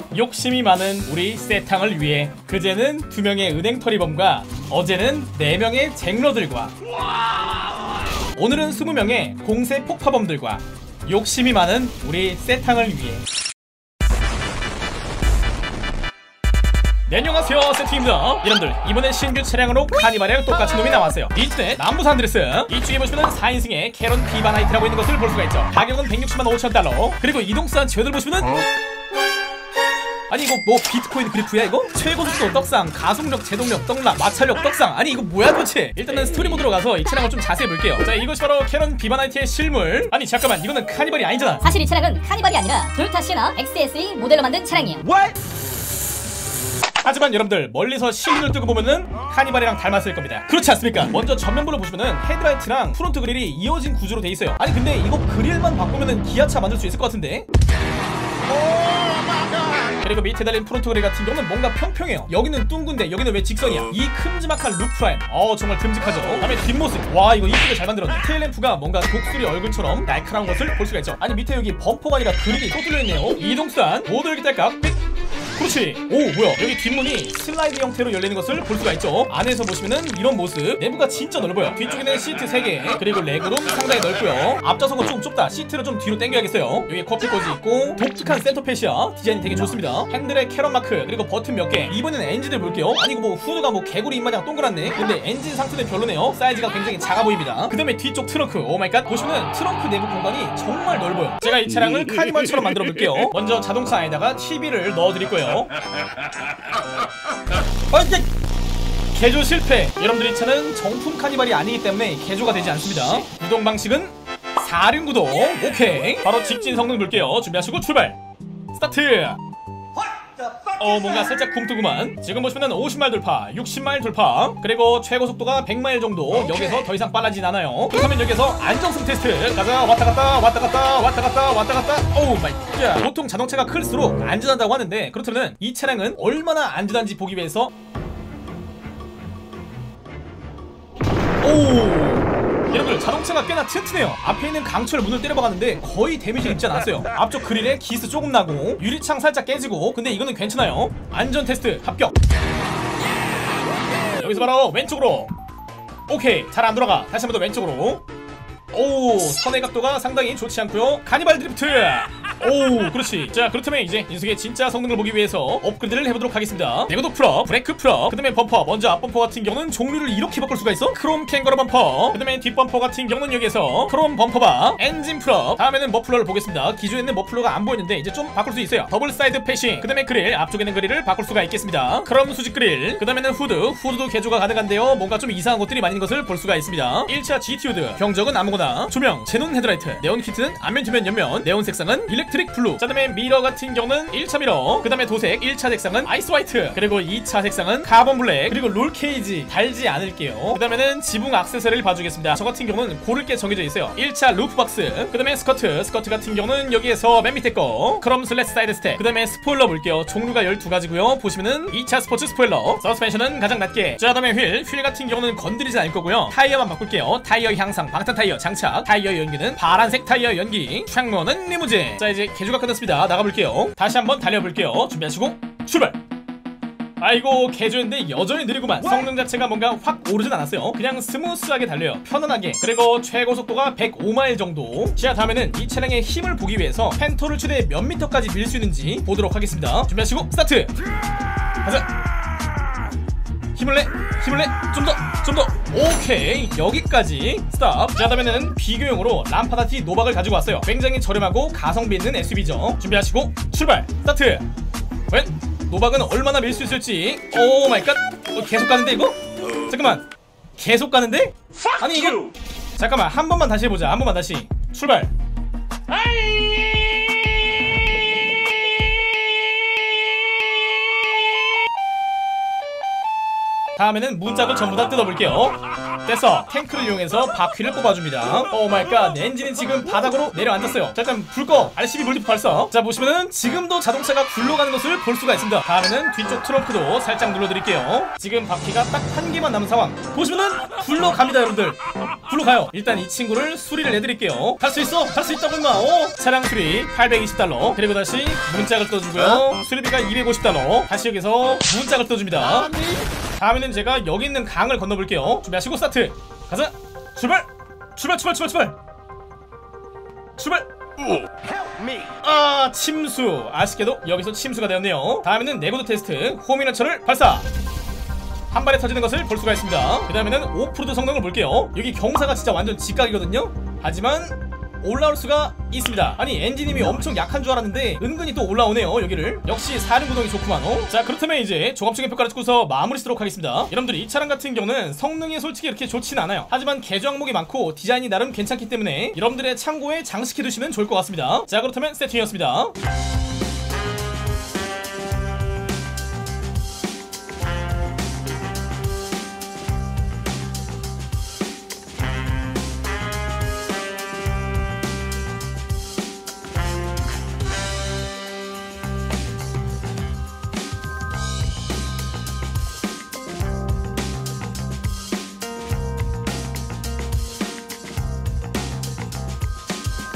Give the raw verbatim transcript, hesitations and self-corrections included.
욕심이 많은 우리 세탕을 위해 그제는 두 명의 은행털이범과 어제는 네 명의 쟁러들과 오늘은 스무 명의 공세 폭파범들과 욕심이 많은 우리 세탕을 위해. 네, 안녕하세요, 세팅입니다. 여러분들, 이번엔 신규 차량으로 카니발이랑 똑같은 놈이 나왔어요. 인터넷 남부산 드레스. 이쪽에 보시면은 사 인승의 캐런 비바나이트라고 있는 것을 볼 수가 있죠. 가격은 백육십만 오천 달러. 그리고 이동수한 제어들 보시면은 어? 아니 이거 뭐 비트코인 그래프야 이거? 최고속도 떡상, 가속력, 제동력, 떡락, 마찰력 떡상. 아니 이거 뭐야 도대체? 일단은 스토리 모드로 가서 이 차량을 좀 자세히 볼게요. 자, 이것이 바로 캐런 비바나이트의 실물. 아니 잠깐만, 이거는 카니발이 아니잖아. 사실 이 차량은 카니발이 아니라 토요타 시에나 엑스에스이 모델로 만든 차량이에요. What? 하지만 여러분들, 멀리서 시인을 뜨고 보면은 카니발이랑 닮았을 겁니다. 그렇지 않습니까? 먼저 전면부를 보시면은 헤드라이트랑 프론트 그릴이 이어진 구조로 돼 있어요. 아니 근데 이거 그릴만 바꾸면은 기아차 만들 수 있을 것 같은데? 그리고 밑에 달린 프론트 그릴 같은 경우는 뭔가 평평해요. 여기는 둥근데 여기는 왜 직선이야? 이 큼지막한 루프라인, 어 정말 듬직하죠. 다음에 뒷모습, 와 이거 이쁘게 잘 만들었네. 테일램프가 뭔가 독수리 얼굴처럼 날카로운 것을 볼 수가 있죠. 아니 밑에 여기 범퍼가 아니라 그릴이 또 뚫려있네요. 이동수단 모두 열기 딸깍 삑. 그렇지. 오 뭐야, 여기 뒷문이 슬라이드 형태로 열리는 것을 볼 수가 있죠. 안에서 보시면은 이런 모습. 내부가 진짜 넓어요. 뒤쪽에는 시트 세 개, 그리고 레그룸 상당히 넓고요. 앞좌석은 좀 좁다. 시트를 좀 뒤로 당겨야겠어요. 여기 커피꽂이 있고 독특한 센터페시아 디자인이 되게 좋습니다. 핸들에 캐런 마크, 그리고 버튼 몇 개. 이번에는 엔진을 볼게요. 아니 이거 뭐 후드가 뭐 개구리 입마냥 동그랗네. 근데 엔진 상태는 별로네요. 사이즈가 굉장히 작아 보입니다. 그 다음에 뒤쪽 트렁크, 오마이갓. 보시면은 트렁크 내부 공간이 정말 넓어요. 제가 이 차량을 카니발처럼 만들어 볼게요. 먼저 자동차 안에다가 티비를 넣어드릴 거예요. 어, 이제 개조 실패. 여러분들, 이 차는 정품 카니발이 아니기 때문에 개조가 되지 않습니다. 구동 방식은 사륜 구동. 오케이, 바로 직진 성능 볼게요. 준비하시고 출발. 스타트. 어 뭔가 살짝 굼뜨구만. 지금 보시면은 오십 마일 돌파, 육십 마일 돌파, 그리고 최고 속도가 백 마일 정도. 여기서 더 이상 빨라지진 않아요. 그렇다면 여기서 안정성 테스트 가자. 왔다갔다 왔다갔다 왔다갔다 왔다갔다. 오우 마이 갓. 보통 자동차가 클수록 안전하다고 하는데, 그렇다면 이 차량은 얼마나 안전한지 보기 위해서 오 여러분들, 자동차가 꽤나 튼튼해요. 앞에 있는 강철 문을 때려박았는데 거의 데미지를 입지 않았어요. 앞쪽 그릴에 기스 조금 나고 유리창 살짝 깨지고, 근데 이거는 괜찮아요. 안전 테스트 합격. 여기서 바로 왼쪽으로. 오케이, 잘 안 돌아가. 다시 한 번 더 왼쪽으로. 오, 선의 각도가 상당히 좋지 않고요. 카니발 드리프트. 오, 그렇지. 자, 그렇다면 이제 인숙의 진짜 성능을 보기 위해서 업그레이드를 해보도록 하겠습니다. 내구도 풀업, 브레이크 풀업, 그 다음에 범퍼. 먼저 앞범퍼 같은 경우는 종류를 이렇게 바꿀 수가 있어. 크롬 캥거루 범퍼. 그 다음에 뒷범퍼 같은 경우는 여기에서 크롬 범퍼바, 엔진 풀업. 다음에는 머플러를 보겠습니다. 기존에 있는 머플러가 안 보이는데 이제 좀 바꿀 수 있어요. 더블 사이드 패싱. 그 다음에 그릴, 앞쪽에 있는 그릴을 바꿀 수가 있겠습니다. 크롬 수직 그릴. 그 다음에는 후드. 후드도 개조가 가능한데요. 뭔가 좀 이상한 것들이 많은 것을 볼 수가 있습니다. 일 차 지티 후드. 경적은 아무거나. 조명, 제논 헤드라이트. 네온 키트는 앞면 뒷면 옆면. 네온 색상은 일렉트릭 블루. 자, 다음에 미러 같은 경우는 일 차 미러. 그 다음에 도색. 일 차 색상은 아이스 화이트. 그리고 이 차 색상은 카본 블랙. 그리고 롤 케이지 달지 않을게요. 그 다음에는 지붕 액세서리를 봐주겠습니다. 저 같은 경우는 고를 게 정해져 있어요. 일 차 루프 박스. 그 다음에 스커트. 스커트 같은 경우는 여기에서 맨 밑에 거 크롬 슬래시 사이드 스텝. 그 다음에 스포일러 볼게요. 종류가 열두 가지고요. 보시면은 이 차 스포츠 스포일러. 서스펜션은 가장 낮게. 자, 다음에 휠. 휠 같은 경우는 건드리지 않을 거고요. 타이어만 바꿀게요. 타이어 향상, 방탄 타이어 장착. 타이어 연기는 파란색 타이어 연기. 창문은 리무진. 자, 이제 개조가 끝났습니다. 나가볼게요. 다시 한번 달려볼게요. 준비하시고 출발. 아이고, 개조인데 여전히 느리구만. 성능 자체가 뭔가 확 오르진 않았어요. 그냥 스무스하게 달려요. 편안하게. 그리고 최고 속도가 백오 마일 정도. 자, 다음에는 이 차량의 힘을 보기 위해서 펜토를 최대 몇 미터까지 밀 수 있는지 보도록 하겠습니다. 준비하시고 스타트. 가자. 힘을 내, 힘을 내. 좀 더, 좀 더. 오케이, 여기까지 스탑. 자, 다음에는 비교용으로 람파다티 노박을 가지고 왔어요. 굉장히 저렴하고 가성비 있는 에스유브이죠. 준비하시고 출발. 스타트. 웬? 노박은 얼마나 밀 수 있을지. 오 마이 갓. 어, 계속 가는데 이거? 잠깐만, 계속 가는데? 아니 이거 잠깐만, 한 번만 다시 해보자. 한 번만 다시 출발. 다음에는 문짝을 전부 다 뜯어볼게요. 됐어. 탱크를 이용해서 바퀴를 뽑아줍니다. 오 마이 갓, 엔진이 지금 바닥으로 내려앉았어요. 자, 일단 불꺼. 알씨비 물리프 발사. 자, 보시면은 지금도 자동차가 굴러가는 것을 볼 수가 있습니다. 다음에는 뒤쪽 트렁크도 살짝 눌러드릴게요. 지금 바퀴가 딱 한 개만 남은 상황. 보시면은 굴러갑니다, 여러분들. 굴러가요. 일단 이 친구를 수리를 내드릴게요. 할 수 있어, 할 수 있다고 임마. 어? 차량 수리 팔백이십 달러. 그리고 다시 문짝을 떠주고요. 수리비가 이백오십 달러. 다시 여기서 문짝을 떠줍니다. 다음에는 제가 여기 있는 강을 건너볼게요. 준비하시고 스타트. 가자. 출발. 출발 출발 출발 출발 출발. 아, 침수. 아쉽게도 여기서 침수가 되었네요. 다음에는 내구도 테스트. 호미너처를 발사. 한 발에 터지는 것을 볼 수가 있습니다. 그 다음에는 오프로드 성능을 볼게요. 여기 경사가 진짜 완전 직각이거든요. 하지만 올라올 수가 있습니다. 아니, 엔진님이 엄청 약한 줄 알았는데 은근히 또 올라오네요. 여기를. 역시 사륜구동이 좋구만. 어? 자, 그렇다면 이제 종합적인 평가를 찍고서 마무리 쓰도록 하겠습니다. 여러분들, 이 차량 같은 경우는 성능이 솔직히 이렇게 좋진 않아요. 하지만 개조 항목이 많고 디자인이 나름 괜찮기 때문에 여러분들의 참고에 장식해 두시면 좋을 것 같습니다. 자, 그렇다면 세팅이었습니다.